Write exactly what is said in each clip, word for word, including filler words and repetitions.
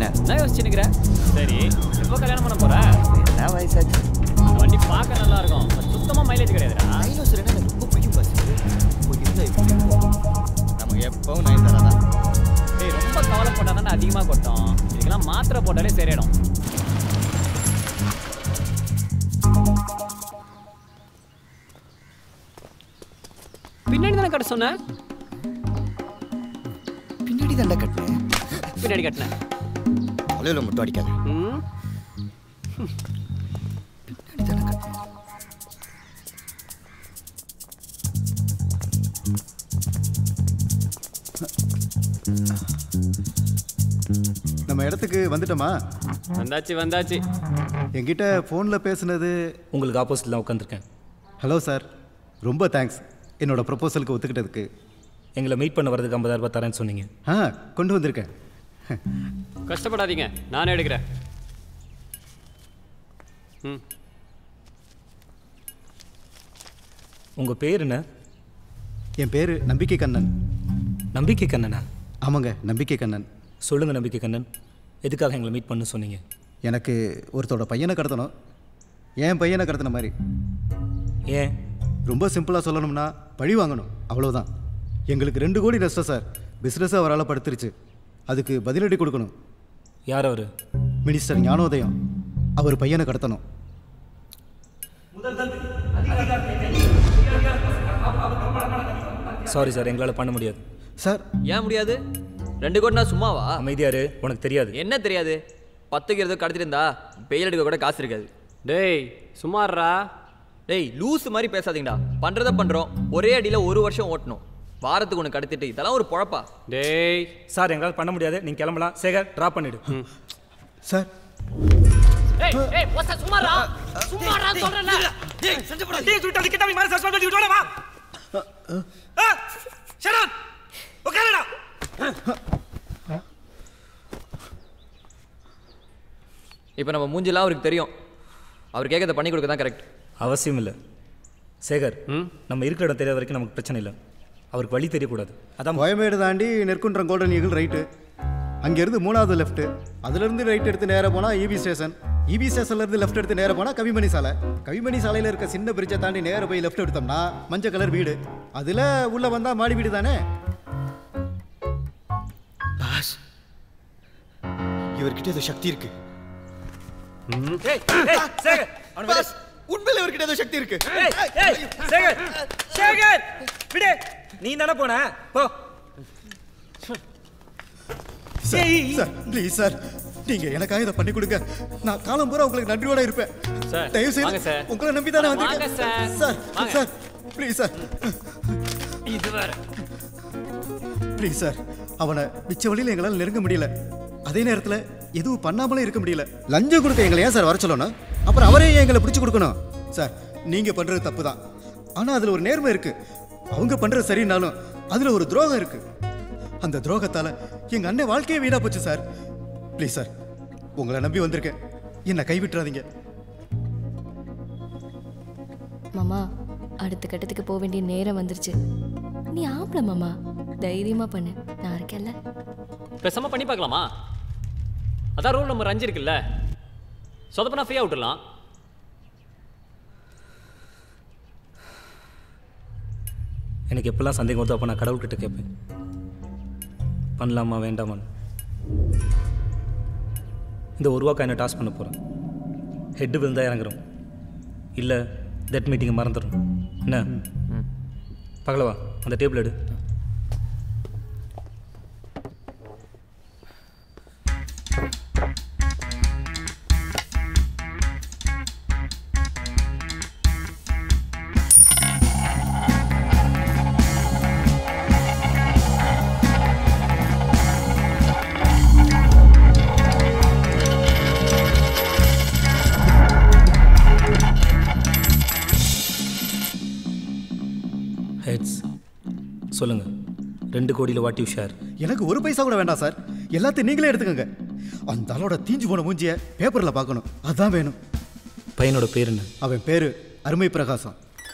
நான் யோசிச்சுக்கிற. சரி எப்போ கல்யாணம் பண்ண போற? என்ன வயசாச்சு? வண்டி பார்க்க நல்லா இருக்கும், சுத்தமாக மைலேஜ் கிடையாதுடா. டைனோசர் என்ன எனக்கு ரொம்ப பிடிக்கும் பாஸ். நமக்கு எப்பவும் நைன் தராதான். ஏய் ரொம்ப கவலைப்பட்டானா அதிகமாக கொட்டும், இதுக்கெல்லாம் மாத்திரை போட்டாலே சரியிடும். பின்னாடி தானே கட்ட சொன்ன? பின்னாடி தாண்டா கட்டினேன். பின்னாடி கட்டினேன். அவ்வளோ மட்டும் அடிக்காது. ம் பின்னாடி தானே கட்டினேன். நம்ம இடத்துக்கு வந்துட்டோமா? வந்தாச்சு வந்தாச்சு. என்கிட்ட ஃபோனில் பேசுனது உங்களுக்கு ஆப்போசிட்டில் தான் உட்காந்துருக்கேன். ஹலோ சார், ரொம்ப தேங்க்ஸ் என்னோட ப்ரொப்போசலுக்கு ஒத்துக்கிட்டதுக்கு. எங்களை மீட் பண்ண வரதுக்கு ஐம்பதாயிரம் ரூபாய் தரேன்னு சொன்னீங்க. ஆ கொண்டு வந்திருக்கேன். கஷ்டப்படாதீங்க, நானே எடுக்கிறேன். ம் உங்கள் பேர் என்ன? என் பேர் நம்பிக்கை கண்ணன். நம்பிக்கை கண்ணனா? ஆமாங்க, நம்பிக்கை கண்ணன். சொல்லுங்கள் நம்பிக்கை கண்ணன், எதுக்காக எங்களை மீட் பண்ண சொன்னீங்க? எனக்கு ஒருத்தோட பையனை கடத்தணும், என் பையனை கடத்தின மாதிரி. ஏன்? ரொம்ப சிம்பிளாக சொல்லணும்னா பழி வாங்கணும், அவ்வளோதான். எங்களுக்கு ரெண்டு கோடி நஷ்டம் சார். பிஸ்னஸை அவரால் படுத்துருச்சு, அதுக்கு பதிலடி கொடுக்கணும். யார் அவர்? மினிஸ்டர் ஞானோதயம். அவர் பையனை கடத்தணும். சாரி சார், எங்களால் பண்ண முடியாது. சார் ஏன் முடியாது? ரெண்டு கோடினா சும்மாவா? அமைதியாரு, உனக்கு தெரியாது. என்ன தெரியாது? பத்துக்கு இருந்தோ கடத்திட்டு இருந்தா பெயில் எடுக்க கூட காசு இருக்காது. டேய் சும்மாறா. டேய் லூஸ் மாதிரி பேசாதீங்கடா. பண்ணுறதை பண்ணுறோம், ஒரே அடியில் ஒரு வருஷம் ஓட்டணும். வாரத்துக்கு ஒன்று கடத்திட்டு இதெல்லாம் ஒரு பொழப்பா? டேய் சார் எங்களால் பண்ண முடியாது, நீங்கள் கிளம்பலாம். சேகர் ட்ராப் பண்ணிவிடு. சார் ஏய் ஏய் போஸ்டா சும்மாறா. சும்மாறா சொல்றேன்ல. டேய் சஞ்சப்படா. டேய் சுட்ட கிட்ட மாதிரி சஸ்பெண்ட் பண்ணி விடுடா வா. ஆ ஷரத் உட்காருடா. இப்போ நம்ம மூஞ்சிலாம் அவருக்கு தெரியும், அவர் கேட்கறத பண்ணி கொடுக்க தான் கரெக்ட். அவசியம் இல்லை சேகர், நம்ம இருக்கிற இடம் தெரியாத வரைக்கும் நமக்கு பிரச்சனை இல்லை. அவருக்கு வழி தெரியக்கூடாது. அதான் கோயம்பேடு தாண்டி நெற்குன்றம் கோல்டன் ஈகிள் ரைட்டு, அங்கேருந்து மூணாவது லெஃப்ட்டு, அதுலேருந்து ரைட் எடுத்து நேராக போனால் இபி ஸ்டேஷன், இபி ஸ்டேஷன்லேருந்து லெஃப்ட் எடுத்து நேராக போனால் கவிமணி சாலை, கவிமணி சாலையில் இருக்க சின்ன பிரிட்ஜை தாண்டி நேராக போய் லெஃப்ட் எடுத்தோம்னா மஞ்சள் கலர் வீடு, அதில் உள்ளே வந்தால் மாடி வீடு தானே. பாஸ், இவர்கிட்ட ஏதோ சக்தி இருக்கு. ஏய் ஏய் சேகர், பாஸ் உண்மையில இவர்கிட்ட ஏதோ சக்தி இருக்கு. ஏய் ஏய் சேகர் சேகர் விடு. நீ தான போன போ. சார் ப்ளீஸ் சார், நீங்கள் எனக்காக இதை பண்ணி கொடுங்க. நான் காலம் பூரா உங்களுக்கு நன்றியோட இருப்பேன். சார் தயவு வாங்க சார். செய்து உங்களை நம்பி தானே வாங்க வந்திருக்கேன் சார். சார். வாங்க. சார் ப்ளீஸ் சார், இது வேற. ப்ளீஸ் சார், அவனை மிச்ச வழியில் எங்களால் நெருங்க முடியல. அதே நேரத்தில் எதுவும் பண்ணாமலே இருக்க முடியல. லஞ்சம் கொடுக்க எங்களை ஏன் சார் வர சொல்லணும்? அப்புறம் அவரே ஏன் எங்களை பிடிச்சி கொடுக்கணும்? சார் நீங்கள் பண்ணுறது தப்பு தான், ஆனால் அதில் ஒரு நேர்மை இருக்குது. அவங்க பண்ணுறது சரின்னாலும் அதில் ஒரு துரோகம் இருக்குது. அந்த துரோகத்தால் எங்கள் அண்ணன் வாழ்க்கையே வீணாக போச்சு சார். ப்ளீஸ் சார், உங்களை நம்பி வந்திருக்கேன், என்னை கைவிட்டுறாதீங்க. மாமா, அடுத்த கட்டத்துக்கு போக வேண்டிய நேரம் வந்துருச்சு. நீ ஆம்பளை மாமா, தைரியமா பண்ணு, நான் இருக்கேன்ல. பேசாம பண்ணி பார்க்கலாமா? அதான் ரூல் நம்பர் அஞ்சு இருக்குல்ல, சொதப்பனா ஃப்ரீயாக விட்டுடலாம். எனக்கு எப்பெல்லாம் சந்தேகம் வருதோ அப்போ நான் கடவுள்கிட்ட கேட்பேன், பண்ணலாமா வேண்டாமான்னு. இந்த ஒரு வாக்கா என்ன டாஸ் பண்ண போகிறேன். ஹெட்டு விழுந்தா இறங்குறோம், இல்லை தட் மீட்டிங்கை மறந்துடும். என்ன பகலவா, அந்த டேபிள் எடு. ஹெட்ஸ் சொல்லுங்க, ரெண்டு கோடியில் வாட் யூ ஷேர்? எனக்கு ஒரு பைசா கூட வேண்டாம் சார், எல்லாத்தையும் நீங்களே எடுத்துக்கோங்க. அந்த ஆளோட தீஞ்சு போன மூஞ்சியை பேப்பரில் பார்க்கணும், அதான் வேணும். பையனோட பேர் என்ன? அவன் பேர் அருமை பிரகாசம்.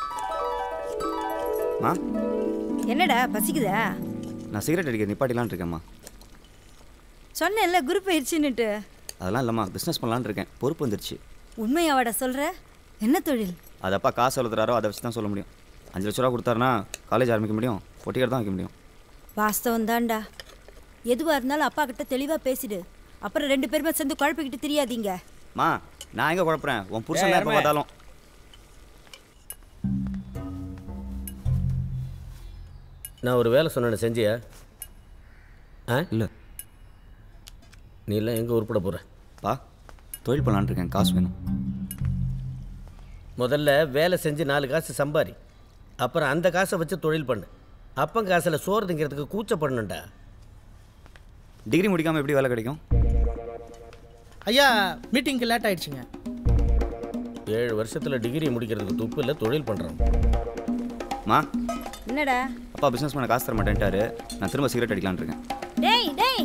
மா என்னடா பசிக்குதா? நான் சிகரெட் அடிக்க நிப்பாட்டிலான் இருக்கேம்மா. சொன்னேன்ல குரூப் ஆயிடுச்சுன்னுட்டு. அதெல்லாம் இல்லைம்மா, பிஸ்னஸ் பண்ணலான்னு இருக்கேன், பொறுப்பு வந்துருச்சு. உண்மையாவாட சொல்கிற? என்ன தொழில்? அது அப்பா காசு எழுதுறாரோ அதை வச்சு தான் சொல்ல முடியும். அஞ்சு லட்ச ரூபா கொடுத்தாருன்னா காலேஜ் ஆரம்பிக்க முடியும், பொட்டிக்கார் தான் வைக்க முடியும். வாஸ்தவம் தான்டா. எதுவாக இருந்தாலும் அப்பா கிட்ட தெளிவாக பேசிடு. அப்புறம் ரெண்டு பேருமே சேர்ந்து குழப்பிக்கிட்டு தெரியாதீங்க. மா நான் எங்கே குழப்புறேன், உன் புருஷன் எப்போ பார்த்தாலும். நான் ஒரு வேலை சொன்னேன், செஞ்சியா? ஆ இல்லை. நீ எல்லாம் எங்கே உருப்பட போகிற? பா தொழில் பண்ணலான்னு இருக்கேன், காசு வேணும். முதல்ல வேலை செஞ்சு நாலு காசு சம்பாரி, அப்புறம் அந்த காசை வச்சு தொழில் பண்ணு. அப்போ காசில் சோறு திங்கிறதுக்கு கூச்சப்படணுண்டா. டிகிரி முடிக்காமல் எப்படி வேலை கிடைக்கும்? ஐயா மீட்டிங்க்கு லேட் ஆயிடுச்சுங்க. ஏழு வருஷத்தில் டிகிரி முடிக்கிறதுக்கு துப்பு இல்லை, தொழில் பண்ணுறோம். மா என்னடா? அப்பா பிஸ்னஸ் பண்ண காசு தர மாட்டேன்ட்டாரு, நான் திரும்ப சிகரெட் அடிக்கலான்னு இருக்கேன். டேய் டேய்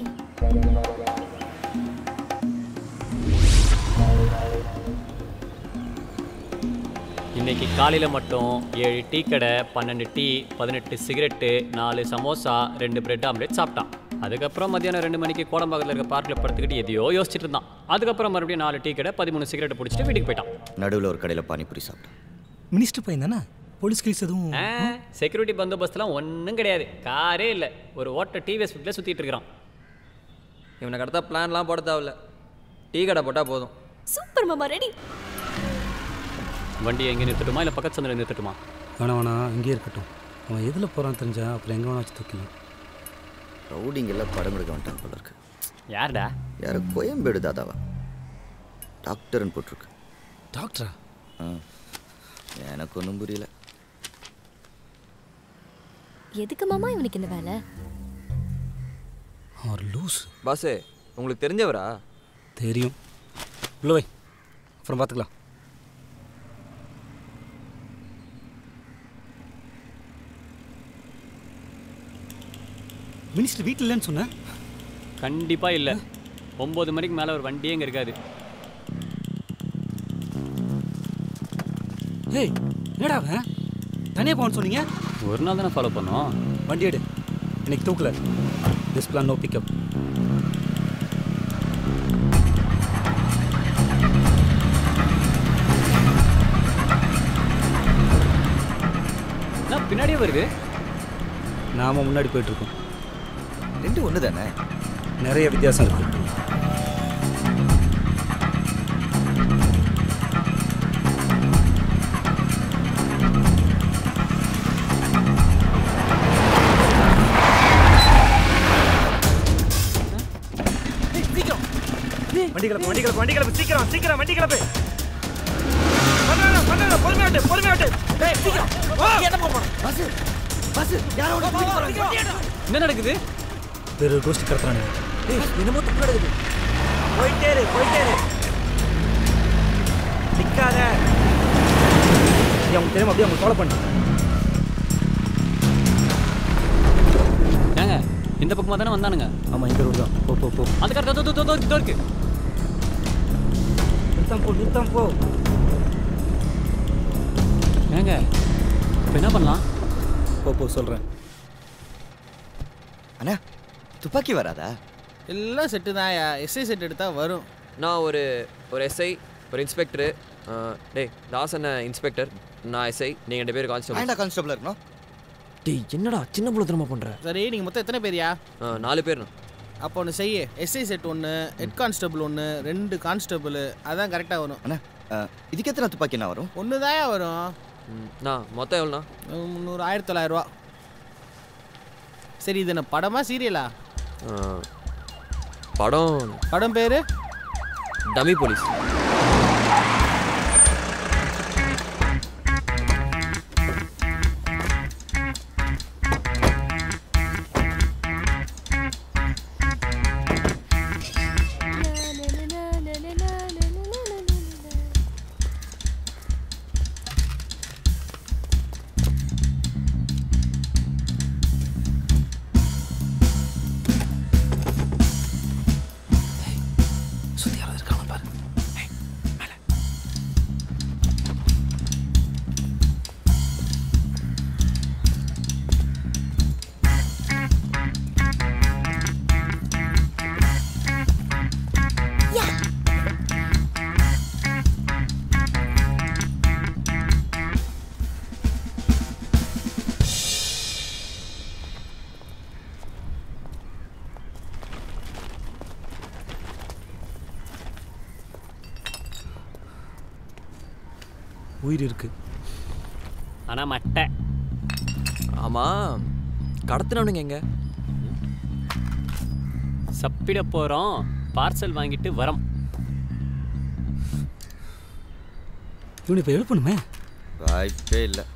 இன்னைக்கு காலையில் மட்டும் ஏழு டீ கடை, பன்னெண்டு டீ, பதினெட்டு சிகரெட்டு, நாலு சமோசா, ரெண்டு பிரெட் ஆம்லேட் சாப்பிட்டான். அதுக்கப்புறம் மத்தியானம் ரெண்டு மணிக்கு கோடம்பாக்கத்தில் இருக்க பார்க்கில் படுத்துக்கிட்டு எதையோ யோசிச்சுட்டு இருந்தான். அதுக்கப்புறம் மறுபடியும் நாலு டீ கடை, பதிமூணு சிகரெட் பிடிச்சிட்டு வீட்டுக்கு போயிட்டான். நடுவில் ஒரு கடையில் பானிபூரி சாப்பிட்டேன். மினிஸ்டர் பையன் தானே? போலீஸ் கேஸ் எதுவும்? செக்யூரிட்டி பந்தோபஸ்துலாம் ஒன்றும் கிடையாது, காரே இல்லை, ஒரு ஓட்ட டிவிஎஸ் ஃபிஃப்டியில் சுற்றிட்டு இருக்கிறான். இவனை கடத்தா பிளான்லாம் போட தேவையில்ல, டீ கடை போட்டால் போதும். சூப்பர் மாமா, ரெடி. வண்டியை எங்கே நிறுத்தட்டுமா இல்லை பக்கத்து சந்தில் நிறுத்தட்டுமா? வேணாம் வேணாம், இங்கேயே இருக்கட்டும். அவன் எதில் போகிறான்னு தெரிஞ்சா அப்புறம் எங்கே வேணா வச்சு தூக்கலாம். ரவுடிங்கெல்லாம் படம் எடுக்க வந்துட்டாங்க போல இருக்கு. யார்டா? யாரோ கோயம்பேடு தாதாவா டாக்டர்னு போட்டிருக்கு. டாக்டரா? ஆ எனக்கு ஒன்றும் புரியல. எதுக்கு மாமா இவனுக்கு இந்த வேலை? அவர் லூஸ். பாஸு உங்களுக்கு தெரிஞ்சவரா? தெரியும். உள்ள வை, அப்புறம் பார்த்துக்கலாம். மினிஸ்டர் வீட்டில் இல்லைன்னு சொன்னேன். கண்டிப்பாக இல்லை. ஒம்பது மணிக்கு மேலே ஒரு வண்டியே இங்கே இருக்காது. ஏய் என்னடா அவன் தனியாக போகணும்னு சொன்னீங்க? ஒரு நாள் தானே ஃபாலோ பண்ணோம். வண்டி எடு, இன்னைக்கு தூக்கல. This plan no pickup. நான் பின்னாடியே வருது. நாம முன்னாடி போயிட்டுருக்கோம். ரெண்டு ஒன்று தானே? நிறைய வித்தியாசம் இருக்கு. வண்டி கிளப்பு, வண்டி கிளப்பு, வண்டி கிளப்பு, சீக்கிரம் சீக்கிரம் வண்டி கிளப்பு. பண்ணாத பண்ணாத, பொறுமையாட்டு பொறுமையாட்டு. டேய் சீக்கிரம் வா. என்ன போறோம்? பஸ் பஸ் யாரோ ஓடி போறாங்க. என்ன நடக்குது? வேற கோஸ்ட் கடத்துறானே. டேய் என்னமோ தப்பு நடக்குது. போயிட்டே இரு போயிட்டே இரு. நிக்காத. அவங்க தெரியுமா அப்படியே அவங்க ஃபாலோ பண்ணு. ஏங்க இந்த பக்கமாக தானே வந்தானுங்க? ஆமாம், இந்த ரோடு தான். போ போ போ. அந்த கார் தோ தோ தோ தோ இருக்கு. நிறுத்தம் போ நிறுத்தம் போ. ஏங்க இப்போ என்ன பண்ணலாம்? போ போ சொல்கிறேன். அண்ணா துப்பாக்கி வராதா? எல்லாம் செட்டு தான்யா, எஸ்ஐ செட் எடுத்தால் வரும். நான் ஒரு ஒரு எஸ்ஐ, ஒரு இன்ஸ்பெக்டரு. டேய் தாசன இன்ஸ்பெக்டர், நான் எஸ்ஐ, நீங்கள் ரெண்டு பேர் கான்ஸ்டபிள். ஆயிண்டா கான்ஸ்டபிள் இருக்கணும். டேய் என்னடா சின்ன புள்ள திரும்ப பண்ணுற? சரி நீங்கள் மொத்தம் எத்தனை பேரியா? நாலு பேர்ண்ணா. அப்போ ஒன்று செய்ய, எஸ்ஐ செட் ஒன்று, ஹெட் கான்ஸ்டபிள் ஒன்று, ரெண்டு கான்ஸ்டபிள், அதான் கரெக்டாக வரும். அண்ணா இதுக்கு எத்தனை துப்பாக்கி என்ன வரும்? ஒன்று தாயா வரும். நான் மொத்தம் எவ்வளோண்ணா? முந்நூறு ஆயிரத்தி தொள்ளாயிரரூவா. சரி இது என்ன படமா சீரியலா? படம். படம் பேர் டமி போலீஸ். உயிர் இருக்கு. ஆனால் மட்டை. ஆமாம், கடத்தினவனுங்க எங்க? சப்பிட போகிறோம், பார்சல் வாங்கிட்டு வரோம். இவனை இப்போ எழுப்பணுமே. வாய்ப்பே இல்லை.